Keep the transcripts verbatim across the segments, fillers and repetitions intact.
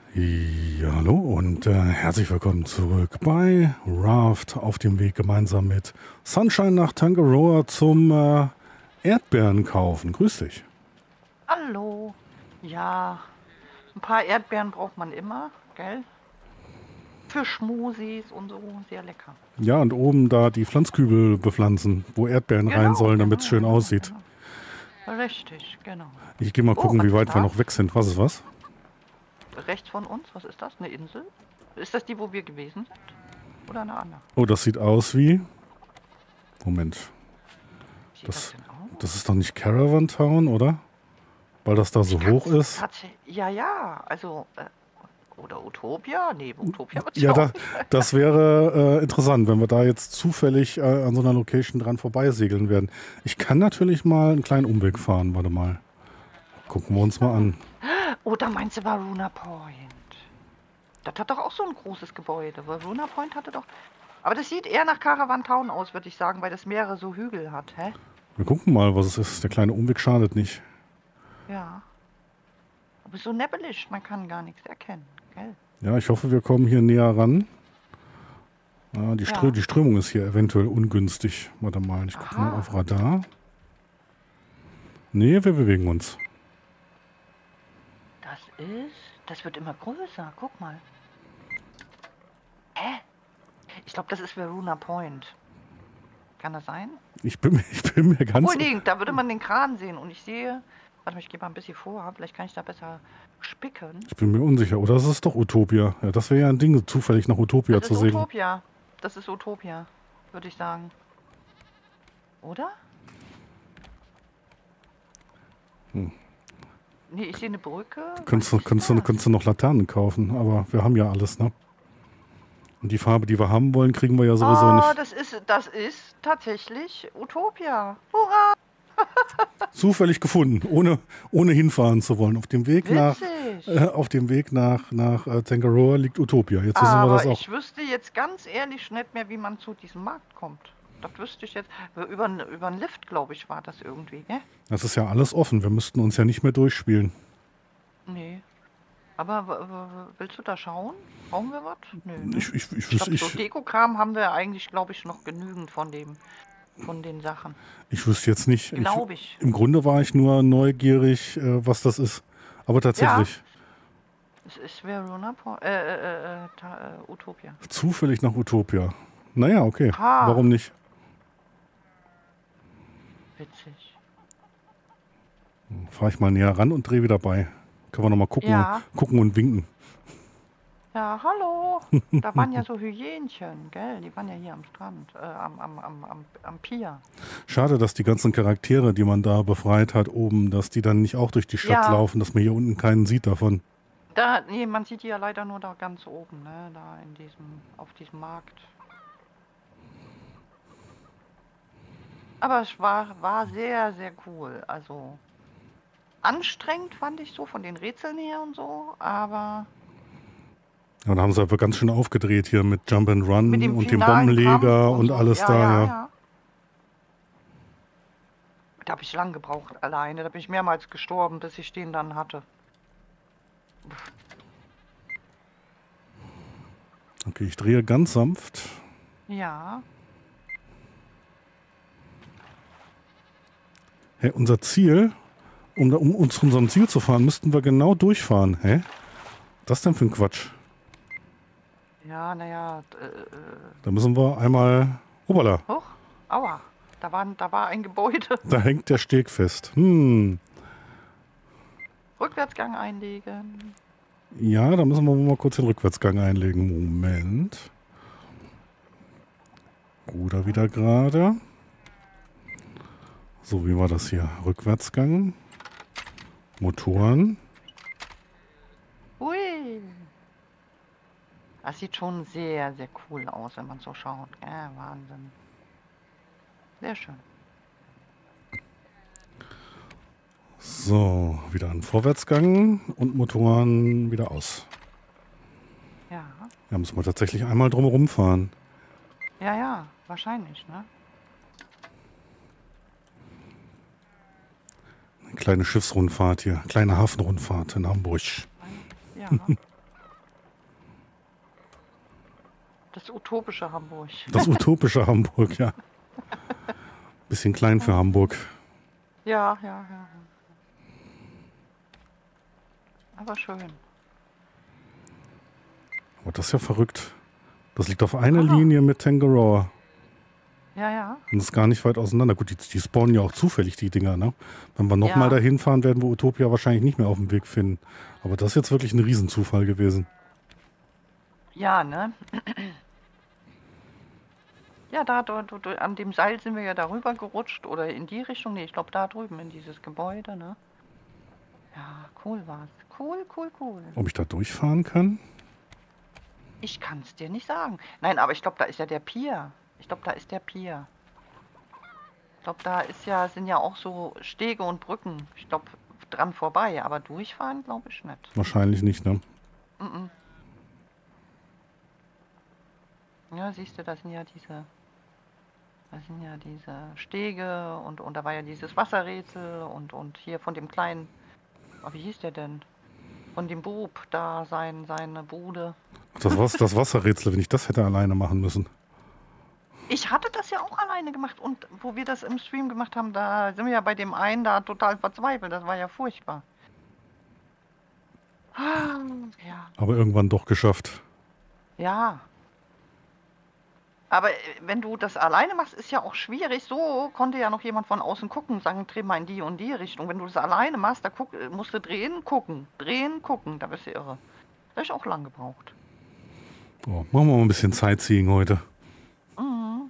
Ja, hallo und äh, herzlich willkommen zurück bei Raft auf dem Weg gemeinsam mit Sunshine nach Tangaroa zum äh, Erdbeeren kaufen. Grüß dich. Hallo. Ja, ein paar Erdbeeren braucht man immer, gell? Für Schmusis und so, sehr lecker. Ja, und oben da die Pflanzkübel bepflanzen, wo Erdbeeren rein Genau, sollen, damit es genau, schön genau, aussieht. genau. Richtig, genau. Ich gehe mal Oh, gucken, was wie ist weit wir da? noch weg sind. Was ist was? Rechts von uns, was ist das? Eine Insel? Ist das die, wo wir gewesen sind? Oder eine andere? Oh, das sieht aus wie... Moment, Wie sieht das das, denn aus? das ist doch nicht Caravan Town, oder? Weil das da so Ich hoch kann's ist. tatsächlich. Ja, ja, also. Äh, oder Utopia? Nee, Utopia wird's Ja, ja auch da, nicht. das wäre äh, interessant, wenn wir da jetzt zufällig äh, an so einer Location dran vorbeisegeln werden. Ich kann natürlich mal einen kleinen Umweg fahren. Warte mal. Gucken wir uns mal an. Oder meinst du Varuna Point? Das hat doch auch so ein großes Gebäude. Varuna Point hatte doch. Aber das sieht eher nach Caravan Town aus, würde ich sagen, weil das mehrere so Hügel hat, hä? Wir gucken mal, was es ist. Der kleine Umweg schadet nicht. Ja. Aber so nebbelig, man kann gar nichts erkennen, gell? Ja, ich hoffe, wir kommen hier näher ran. Ah, die, Strö Ja. die Strömung ist hier eventuell ungünstig. Warte mal, ich gucke mal Aha. auf Radar. Nee, wir bewegen uns. Das ist. Das wird immer größer, guck mal. Hä? Ich glaube, das ist Varuna Point. Kann das sein? Ich bin, ich bin mir ganz... Obwohl, nee, da würde man den Kran sehen und ich sehe. Warte mal, ich gehe mal ein bisschen vor, vielleicht kann ich da besser spicken. Ich bin mir unsicher. Oder das ist doch Utopia. Ja, das wäre ja ein Ding, zufällig nach Utopia Das zu ist segeln. Utopia. Das ist Utopia, würde ich sagen. Oder? Hm. Nee, ich sehe eine Brücke. Könntest, Was du- ist könntest, du- das? könntest du noch Laternen kaufen, aber wir haben ja alles, ne? Und die Farbe, die wir haben wollen, kriegen wir ja sowieso Oh, nicht. das ist, das ist tatsächlich Utopia. Hurra! Zufällig gefunden, ohne, ohne hinfahren zu wollen. Auf dem Weg nach, Witzig. äh, auf dem Weg nach, nach äh, Tangaroa liegt Utopia. Jetzt wissen wir Aber das auch. ich wüsste jetzt ganz ehrlich nicht mehr, wie man zu diesem Markt kommt. Das wüsste ich jetzt. Über, n- über einen Lift, glaube ich, war das irgendwie, ne? Das ist ja alles offen. Wir müssten uns ja nicht mehr durchspielen. Nee. Aber w- w- willst du da schauen? Brauchen wir was? Nö. Ne? Ich, ich, ich, Ich wüs- glaube, so ich, Dekokram haben wir eigentlich, glaube ich, noch genügend von dem, von den Sachen. ich wüsste jetzt nicht. Ich, Glaube ich. Im Grunde war ich nur neugierig, äh, was das ist. Aber tatsächlich, Es ist Verona Po- äh, äh, äh, äh, ta, äh, Utopia. zufällig nach Utopia. Naja, okay. Ha. Warum nicht? Witzig. Fahre ich mal näher ran und drehe wieder bei. Können wir noch mal gucken, Ja. gucken und winken. Ja, hallo. Da waren ja so Hyänchen, gell? Die waren ja hier am Strand, äh, am, am, am, am, am Pier. Schade, dass die ganzen Charaktere, die man da befreit hat, oben, dass die dann nicht auch durch die Stadt Ja. laufen, dass man hier unten keinen sieht davon. Da, nee, man sieht die ja leider nur da ganz oben, ne? Da in diesem, auf diesem Markt. Aber es war, war sehr, sehr cool. Also anstrengend fand ich so von den Rätseln her und so, aber Ja, da haben sie aber ganz schön aufgedreht hier mit Jump and Run mit dem und dem finalen Bombenleger Kampf und so. alles ja, da, ja, ja. ja. Da habe ich lang gebraucht alleine. Da bin ich mehrmals gestorben, bis ich den dann hatte. Okay, ich drehe ganz sanft. Ja. Hä, unser Ziel, um, da- um uns zu unserem Ziel zu fahren, müssten wir genau durchfahren. Hä? Was denn für ein Quatsch? Ja, naja. Äh, äh, Da müssen wir einmal... Hoppala, hoch. Aua. Da war, da war ein Gebäude. da hängt der Steg fest. Hm. Rückwärtsgang einlegen. Ja, da müssen wir mal kurz den Rückwärtsgang einlegen. Moment. Ruder wieder gerade. So, wie war das hier? Rückwärtsgang. Motoren. Hui. Das sieht schon sehr, sehr cool aus, wenn man so schaut. Ja, Wahnsinn. Sehr schön. So, wieder ein Vorwärtsgang und Motoren wieder aus. Ja. Da müssen wir tatsächlich einmal drumherum fahren. Ja, ja, wahrscheinlich, ne? Eine kleine Schiffsrundfahrt hier, kleine Hafenrundfahrt in Hamburg. Ja. Das utopische Hamburg. Das utopische Hamburg, ja. Bisschen klein für Hamburg. Ja, ja, ja. Aber schön. Aber das ist ja verrückt. Das liegt auf einer Ah. Linie mit Tangaroa. Ja, ja. Und ist gar nicht weit auseinander. Gut, die, die spawnen ja auch zufällig, die Dinger, ne? Wenn wir nochmal Ja. dahin fahren, werden wir Utopia wahrscheinlich nicht mehr auf dem Weg finden. Aber das ist jetzt wirklich ein Riesenzufall gewesen. Ja, ne? Ja, da, da, da, da, an dem Seil sind wir ja darüber gerutscht oder in die Richtung. Nee, ich glaube da drüben in dieses Gebäude, ne? Ja, cool war's. Cool, cool, cool. Ob ich da durchfahren kann? Ich kann es dir nicht sagen. Nein, aber ich glaube, da ist ja der Pier. Ich glaube, da ist der Pier. Ich glaube, da ist ja, sind ja auch so Stege und Brücken. Ich glaube, dran vorbei. Aber durchfahren, glaube ich nicht. Wahrscheinlich nicht, ne? Mhm. Ja, siehst du, da sind ja diese, da sind ja diese Stege und, und da war ja dieses Wasserrätsel und, und hier von dem kleinen, oh, wie hieß der denn? Von dem Bub da, sein, seine Bude. Das, was, das Wasserrätsel, wenn ich das hätte alleine machen müssen. Ich hatte das ja auch alleine gemacht und wo wir das im Stream gemacht haben, da sind wir ja bei dem einen da total verzweifelt. Das war ja furchtbar. Ah, ja. Aber irgendwann doch geschafft. Ja. Aber äh, wenn du das alleine machst, ist ja auch schwierig. So konnte ja noch jemand von außen gucken, sagen, dreh mal in die und die Richtung. Wenn du das alleine machst, da guck, äh, musst du drehen, gucken, drehen, gucken. Da bist du irre. Da hab ich auch lang gebraucht. Oh, machen wir mal ein bisschen Sightseeing heute. Mhm.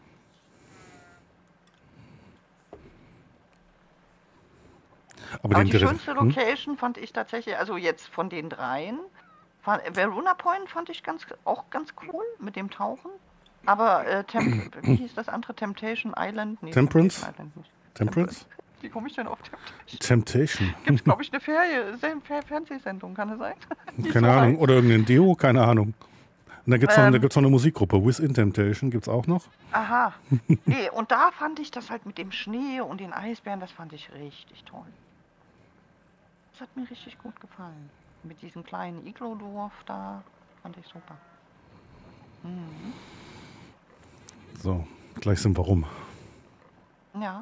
Aber, Aber den die Dre- schönste hm? Location fand ich tatsächlich, also jetzt von den dreien, fand, Verona Point fand ich ganz, auch ganz cool mit dem Tauchen. Aber äh, Temp wie hieß das andere? Temptation Island? Nee, Temperance? Temptation Island nicht. Temperance? Wie komme ich denn auf Temptation? Temptation. Gibt es, glaube ich, eine Ferie, Fer- Fer- Fernsehsendung, kann es sein? Die Keine so Ahnung. heißt. Oder irgendein Deo, keine Ahnung. Und da gibt es noch, da Ähm. gibt's noch eine Musikgruppe. Within Temptation gibt es auch noch. Aha. Nee, und da fand ich das halt mit dem Schnee und den Eisbären, das fand ich richtig toll. Das hat mir richtig gut gefallen. Mit diesem kleinen Iglo-Dorf da, fand ich super. Mhm. So, gleich sind wir rum. Ja.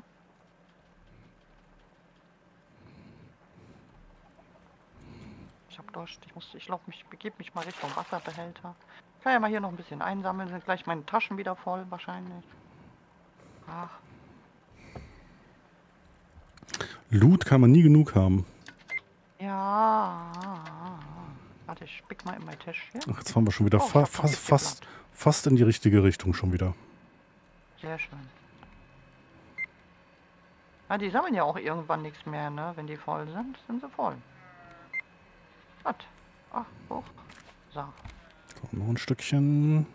Ich hab Durst. Ich muss, ich lauf mich, begebe mich mal Richtung Wasserbehälter. Kann ja mal hier noch ein bisschen einsammeln. Sind gleich meine Taschen wieder voll wahrscheinlich. Ach, Loot kann man nie genug haben. ja. Warte, ich spick mal in mein Täschchen. Ach, jetzt fahren wir schon wieder Oh, ich fa hab fast, schon fast, fast in die richtige Richtung schon wieder. Sehr schön. Ja, die sammeln ja auch irgendwann nichts mehr, ne? Wenn die voll sind, sind sie voll. Was? Ach, hoch. So. So, noch ein Stückchen.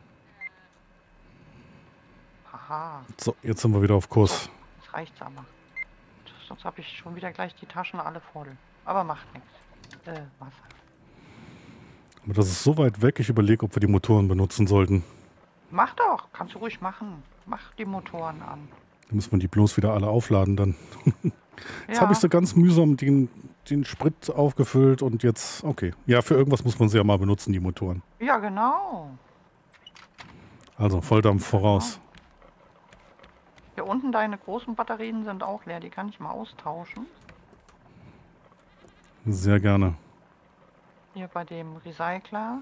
Haha. So, jetzt sind wir wieder auf Kurs. Das reicht's aber. Sonst habe ich schon wieder gleich die Taschen alle voll. Aber macht nichts. Äh, Wasser. Aber das ist so weit weg, ich überlege, ob wir die Motoren benutzen sollten. Mach doch, kannst du ruhig machen. Mach die Motoren an. Dann müssen wir die bloß wieder alle aufladen dann. Jetzt Ja. habe ich so ganz mühsam den, den Sprit aufgefüllt und jetzt, okay. Ja, für irgendwas muss man sie ja mal benutzen, die Motoren. Ja, genau. Also Volldampf voraus. Hier unten deine großen Batterien sind auch leer. Die kann ich mal austauschen. Sehr gerne. Hier bei dem Recycler.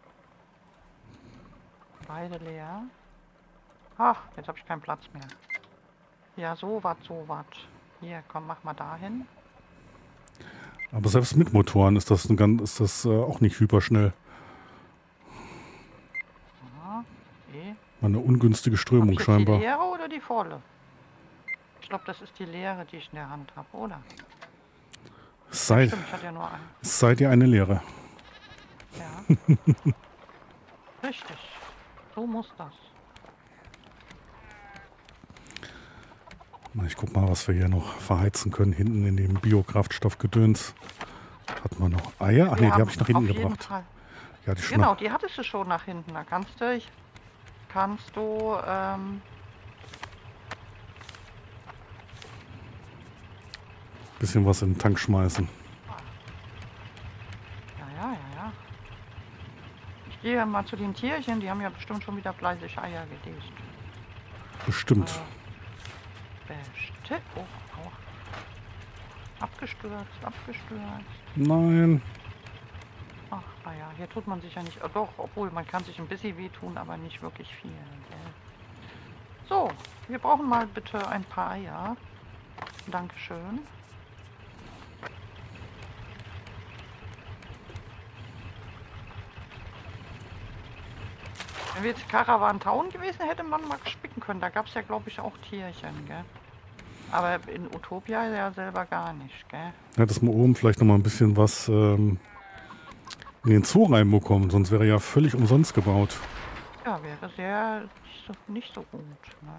Beide leer. Ach, jetzt habe ich keinen Platz mehr. Ja, so was, so was. Hier, komm, mach mal dahin. Aber selbst mit Motoren ist das, ein ganz, ist das äh, auch nicht hyperschnell. Ja, eh. Eine ungünstige Hab Strömung ich jetzt scheinbar. die leere oder die volle? Ich glaube, das ist die leere, die ich in der Hand habe, oder? Es sei, Stimmt, ich hatte ja nur eine. es sei dir eine Lehre. Ja. Richtig. So muss das. Na, ich guck mal, was wir hier noch verheizen können. Hinten in dem Biokraftstoffgedöns. Hat man noch Eier? Ach nee, die haben habe ich nach hinten auf jeden gebracht. Fall. Ja, die Genau, schnapp. die hattest du schon nach hinten. Da kannst du, ich, kannst du, ähm, Bisschen was in den Tank schmeißen. ja, ja, ja, ja. Ich gehe mal zu den Tierchen, die haben ja bestimmt schon wieder fleißig Eier gelegt. Bestimmt. Äh, bestimmt. Oh, oh. Abgestürzt, abgestürzt. Nein. Ach, naja, hier tut man sich ja nicht. Oh, doch, obwohl man kann sich ein bisschen wehtun, aber nicht wirklich viel. Gell? So, wir brauchen mal bitte ein paar Eier. Dankeschön. Wenn wir jetzt Caravan Town gewesen, hätte man mal spicken können. Da gab es ja, glaube ich, auch Tierchen, gell? Aber in Utopia ja selber gar nicht, gell? Hättest mal oben vielleicht noch mal ein bisschen was ähm, in den Zoo reinbekommen, sonst wäre ja völlig umsonst gebaut. Ja, wäre sehr nicht so, nicht so gut, ne?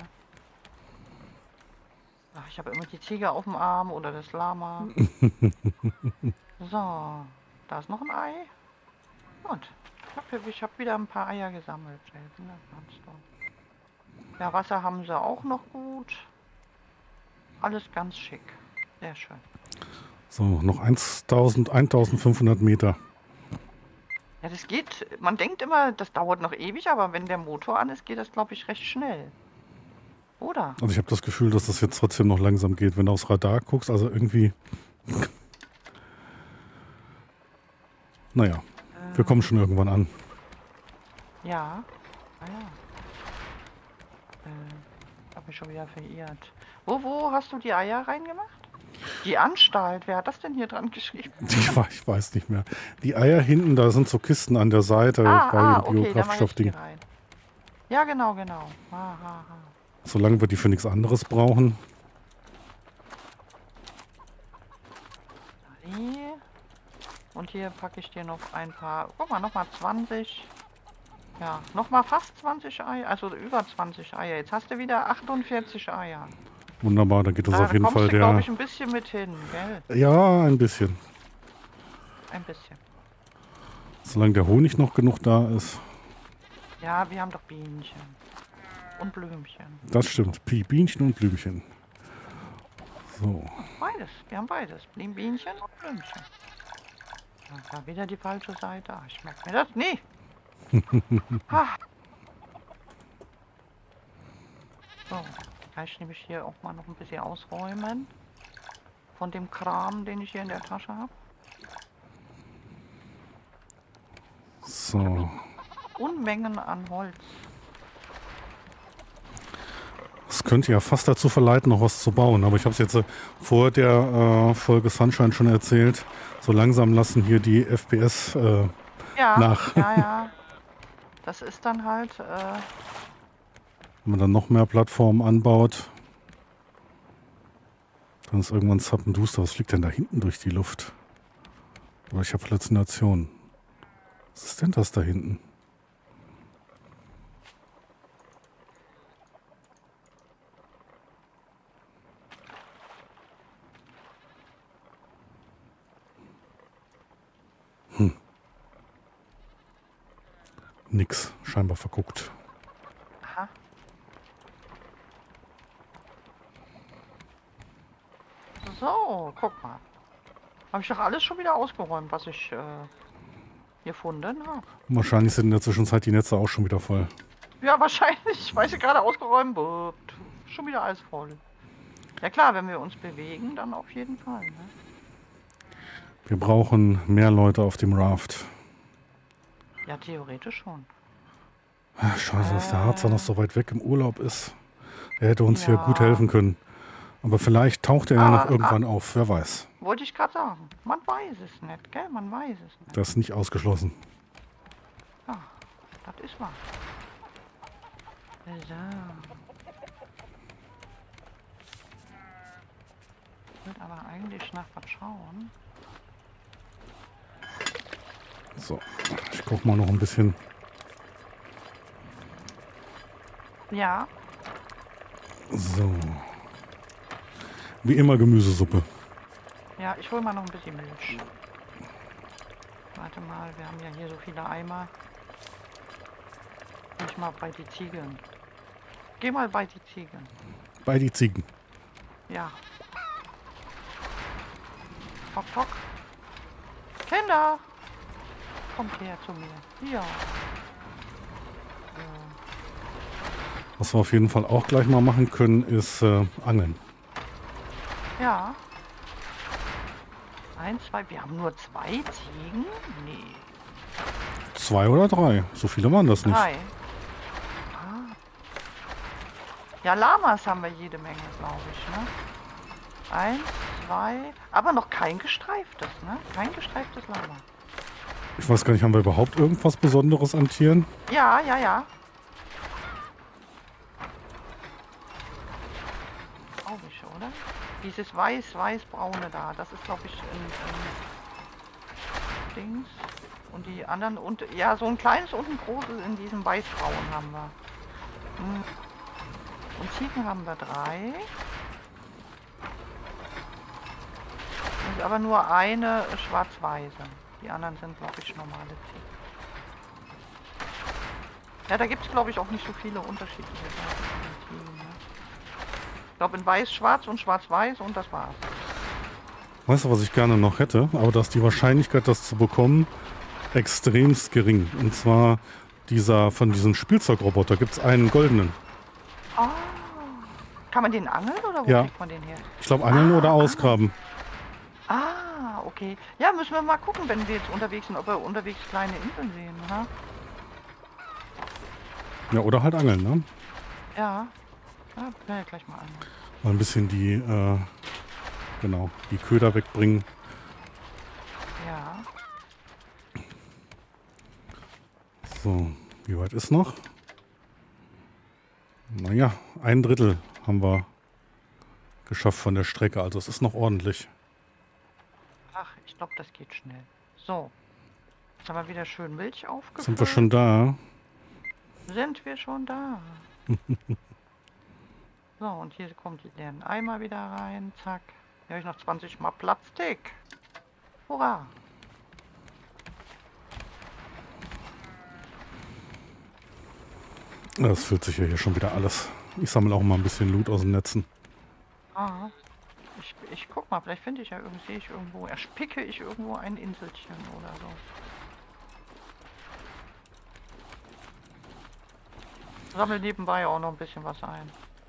Ach, ich habe immer die Ziege auf dem Arm oder das Lama. So, da ist noch ein Ei. Und ich habe hab wieder ein paar Eier gesammelt. Ja, Wasser haben sie auch noch gut. Alles ganz schick. Sehr schön. So, noch eintausendfünfhundert Meter. Ja, das geht. Man denkt immer, das dauert noch ewig, aber wenn der Motor an ist, geht das, glaube ich, recht schnell. Oder? Also ich habe das Gefühl, dass das jetzt trotzdem noch langsam geht, wenn du aufs Radar guckst. Also irgendwie... Naja, äh, wir kommen schon irgendwann an. Ja. Ah ja. Äh, hab mich schon wieder verirrt. Wo, wo hast du die Eier reingemacht? Die Anstalt, wer hat das denn hier dran geschrieben? Ich weiß, ich weiß nicht mehr. Die Eier hinten, da sind so Kisten an der Seite ah, bei ah, dem okay, Biokraftstoffding. Ja, genau, genau. Ah, ah, ah. Solange wir die für nichts anderes brauchen. Und hier packe ich dir noch ein paar, guck mal, nochmal zwanzig. Ja, nochmal fast zwanzig Eier, also über zwanzig Eier. Jetzt hast du wieder achtundvierzig Eier. Wunderbar, da geht das da auf jeden Fall du, der... glaube ich, ein bisschen mit hin, gell? Ja, ein bisschen. Ein bisschen. Solange der Honig noch genug da ist. Ja, wir haben doch Bienchen. Und Blümchen. Das stimmt, Bienchen und Blümchen. So. Beides, wir haben beides. Bienchen und Blümchen. Da war wieder die falsche Seite. Ich merke mir das nie. So, gleich nehme ich hier auch mal noch ein bisschen ausräumen. Von dem Kram, den ich hier in der Tasche habe. So. Unmengen an Holz. Das könnte ja fast dazu verleiten, noch was zu bauen. Aber ich habe es jetzt äh, vor der äh, Folge Sunshine schon erzählt. So langsam lassen hier die F P S äh, ja, nach. Ja, ja. Das ist dann halt... Äh Wenn man dann noch mehr Plattformen anbaut, dann ist irgendwann zappenduster. Was fliegt denn da hinten durch die Luft? Aber ich habe Halluzinationen. Was ist denn das da hinten? Hm. Nix, scheinbar verguckt. Aha. So, guck mal. Habe ich doch alles schon wieder ausgeräumt, was ich äh, gefunden habe. Wahrscheinlich sind in der Zwischenzeit die Netze auch schon wieder voll. Ja, wahrscheinlich. Weil ich gerade ausgeräumt. Bup, schon wieder alles voll. Ja klar, wenn wir uns bewegen, dann auf jeden Fall. Ne? Wir brauchen mehr Leute auf dem Raft. Ja, theoretisch schon. Ach, scheiße, dass der Harzer noch so weit weg im Urlaub ist. Er hätte uns Ja. hier gut helfen können. Aber vielleicht taucht er ja Ah, noch irgendwann auf, wer weiß. Wollte ich gerade sagen. Man weiß es nicht, gell? Man weiß es nicht. Das ist nicht ausgeschlossen. Ja, das ist wahr. So. Ich würde aber eigentlich nach was schauen. So, ich koche mal noch ein bisschen. Ja. So. Wie immer Gemüsesuppe. Ja, ich hole mal noch ein bisschen Milch. Warte mal, wir haben ja hier so viele Eimer. Ich mal bei die Ziegen. Geh mal bei die Ziegen. Bei die Ziegen. Ja. Tock, tock. Kinder! Kommt her zu mir. Ja. Ja. Was wir auf jeden Fall auch gleich mal machen können, ist äh, Angeln. Ja. Ein, zwei. Wir haben nur zwei Ziegen? Nee. Zwei oder drei. So viele waren das nicht. Drei. Ah. Ja, Lamas haben wir jede Menge, glaube ich, ne? Eins, zwei. Aber noch kein gestreiftes, ne? Kein gestreiftes Lama. Ich weiß gar nicht, haben wir überhaupt irgendwas Besonderes an Tieren? Ja, ja, ja. Glaube ich, oder? Dieses weiß-weiß-braune da, das ist, glaube ich, ein, ein Dings. Und die anderen, und ja, so ein kleines und ein großes in diesem weiß-braun haben wir. Hm. Und Ziegen haben wir drei. Und aber nur eine schwarz-weiße. Die anderen sind, glaube ich, normale Ziegen. Ja, da gibt es, glaube ich, auch nicht so viele unterschiedliche Sorten von den Ziegen, ne? Ich glaube in weiß-schwarz und schwarz-weiß und das war's. Weißt du, was ich gerne noch hätte? Aber da ist die Wahrscheinlichkeit, das zu bekommen, extremst gering. Und zwar dieser von diesem Spielzeugroboter gibt es einen goldenen. Ah. Kann man den angeln oder wo Ja. kriegt man den her? Ich glaube, angeln Ah, oder ausgraben. Ah, okay. Ja, müssen wir mal gucken, wenn wir jetzt unterwegs sind, ob wir unterwegs kleine Inseln sehen, ha? Ja, oder halt angeln, ne? Ja. Ja, können wir gleich mal an. Mal ein bisschen die, äh, genau, die Köder wegbringen. Ja. So, wie weit ist noch? Naja, ein Drittel haben wir geschafft von der Strecke, also es ist noch ordentlich. Ach, ich glaube, das geht schnell. So. Jetzt haben wir wieder schön Milch aufgefüllt. Sind wir schon da? Sind wir schon da? So, und hier kommt die leeren Eimer wieder rein. Zack. Hier habe ich noch zwanzig Mal Plastik. Hurra! Das füllt sich ja hier schon wieder alles. Ich sammle auch mal ein bisschen Loot aus den Netzen. Ah. Ich, ich guck mal, vielleicht finde ich ja irgendwie, sehe ich irgendwo, erspicke ich irgendwo ein Inselchen oder so. Sammle nebenbei auch noch ein bisschen was ein.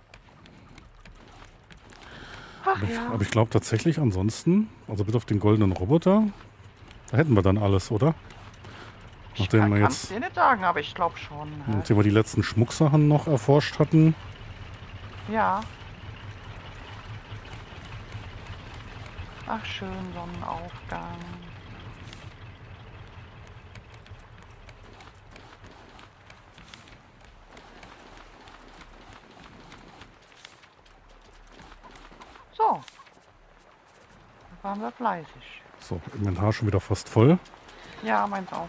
Ach Aber ich, ja. aber ich glaube tatsächlich ansonsten, also bis auf den goldenen Roboter, da hätten wir dann alles, oder? Ich Nachdem kann wir es jetzt, dir nicht sagen, aber ich glaube schon. Halt. nachdem wir die letzten Schmucksachen noch erforscht hatten. Ja. Ach schön, Sonnenaufgang. So. Da waren wir fleißig. So, Inventar schon wieder fast voll. Ja, meins auch.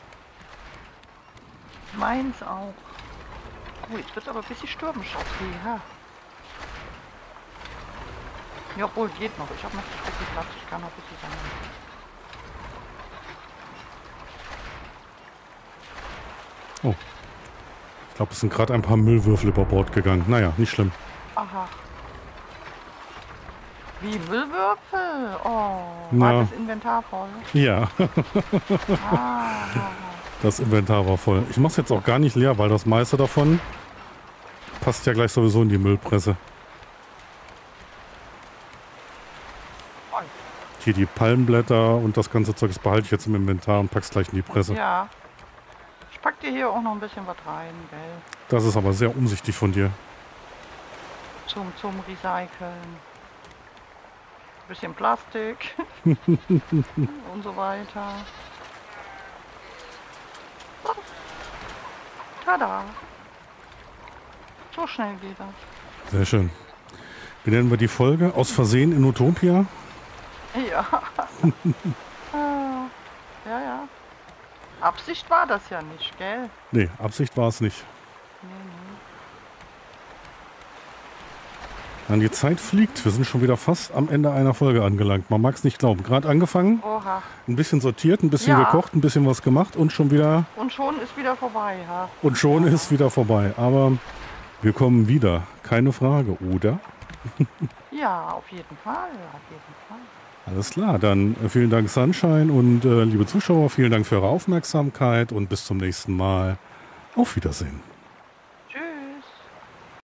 Meins auch. Oh, jetzt wird es aber ein bisschen stürmisch. Okay, ja. Ja, obwohl, geht noch. Ich habe noch ein bisschen Platz. Ich kann noch ein bisschen sammeln. Oh. Ich glaube, es sind gerade ein paar Müllwürfel über Bord gegangen. Naja, nicht schlimm. Aha. Wie Müllwürfel? Oh, war Ja. das Inventar voll? Ja, Ah, das Inventar war voll. Ich mache es jetzt auch gar nicht leer, weil das meiste davon passt ja gleich sowieso in die Müllpresse. voll. Hier die Palmblätter und das ganze Zeug, das behalte ich jetzt im Inventar und pack's gleich in die Presse. Ja. Ich pack dir hier auch noch ein bisschen was rein, gell? Das ist aber sehr umsichtig von dir. Zum, zum Recyceln. Bisschen Plastik. Und so weiter. So. Tada. So schnell geht das. Sehr schön. Wie nennen wir die Folge? Aus Versehen in Utopia? Ja. Ah, ja, ja. Absicht war das ja nicht, gell? Nee, Absicht war es nicht. Nee, nee. Dann die Zeit fliegt. Wir sind schon wieder fast am Ende einer Folge angelangt. Man mag es nicht glauben. Gerade angefangen, Oha. ein bisschen sortiert, ein bisschen Ja. gekocht, ein bisschen was gemacht und schon wieder Und schon ist wieder vorbei, ha? und schon ist wieder vorbei. Aber wir kommen wieder. Keine Frage, oder? Ja, auf jeden Fall, auf jeden Fall. Alles klar, dann äh, vielen Dank Sunshine und äh, liebe Zuschauer, vielen Dank für eure Aufmerksamkeit und bis zum nächsten Mal. Auf Wiedersehen. Tschüss.